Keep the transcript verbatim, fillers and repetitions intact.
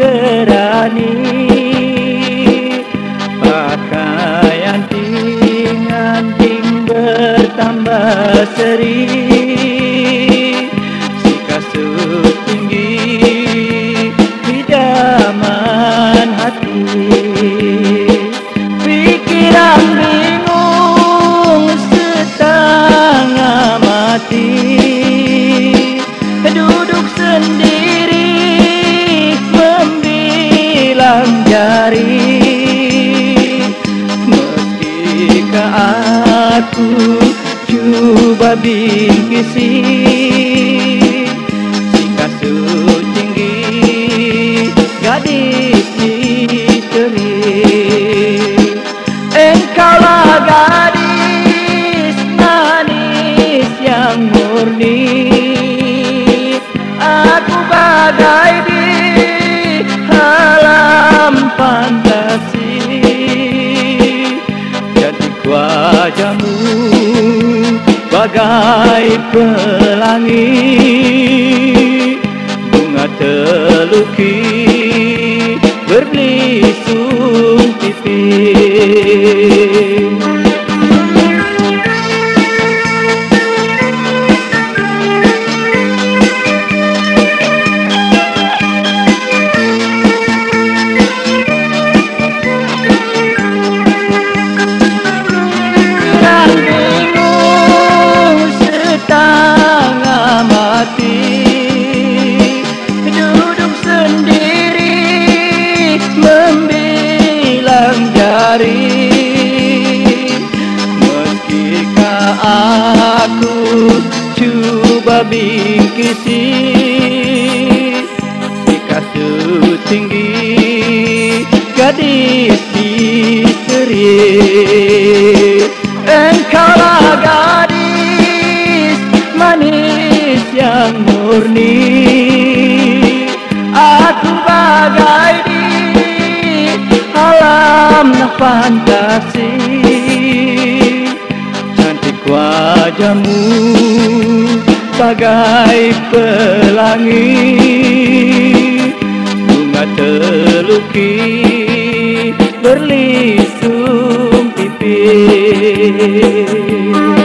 kerani, pakaian ting-anting bertambah seri, si kasut tinggi idaman hati, pikiran bingung setengah mati, duduk sendiri membilang jari, meskipun aku coba bingkisi si kasut tinggi gadis misteri. Engkaulah gadis manis yang murni, aku bagai di alam fantasi, cantik wajahmu bagai pelangi, bunga terlukis berbelisung tipis. Duduk sendiri membilang jari, meskipun aku coba bingkisi si kasut tinggi gadis misteri. Engkaulah gadis manis yang murni, aku bagai di alam fantasi, cantik wajahmu bagai pelangi, bunga terlukis berlisung tipis.